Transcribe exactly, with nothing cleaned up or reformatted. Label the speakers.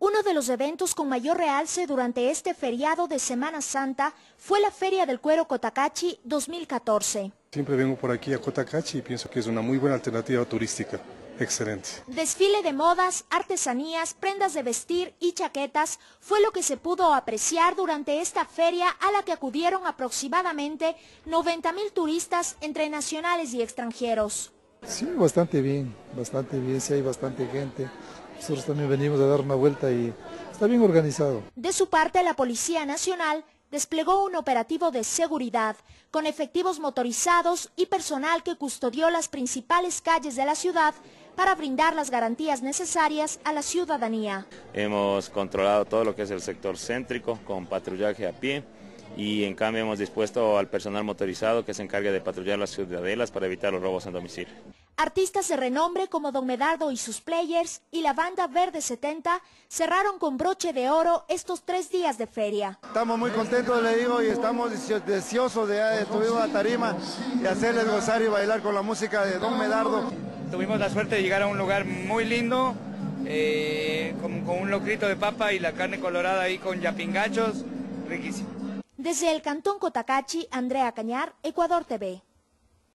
Speaker 1: Uno de los eventos con mayor realce durante este feriado de Semana Santa fue la Feria del Cuero Cotacachi dos mil catorce.
Speaker 2: Siempre vengo por aquí a Cotacachi y pienso que es una muy buena alternativa turística. Excelente.
Speaker 1: Desfile de modas, artesanías, prendas de vestir y chaquetas fue lo que se pudo apreciar durante esta feria a la que acudieron aproximadamente noventa mil turistas entre nacionales y extranjeros.
Speaker 3: Sí, bastante bien, bastante bien, sí hay bastante gente. Nosotros también venimos a dar una vuelta y está bien organizado.
Speaker 1: De su parte, la Policía Nacional desplegó un operativo de seguridad con efectivos motorizados y personal que custodió las principales calles de la ciudad para brindar las garantías necesarias a la ciudadanía.
Speaker 4: Hemos controlado todo lo que es el sector céntrico con patrullaje a pie y en cambio hemos dispuesto al personal motorizado que se encargue de patrullar las ciudadelas para evitar los robos en domicilio.
Speaker 1: Artistas de renombre como Don Medardo y sus Players y la banda Verde setenta cerraron con broche de oro estos tres días de feria.
Speaker 5: Estamos muy contentos, le digo, y estamos deseosos de subir a la tarima y hacerles gozar y bailar con la música de Don Medardo.
Speaker 6: Tuvimos la suerte de llegar a un lugar muy lindo, eh, con, con un locrito de papa y la carne colorada ahí con yapingachos, riquísimo.
Speaker 1: Desde el Cantón Cotacachi, Andrea Cañar, Ecuador T V.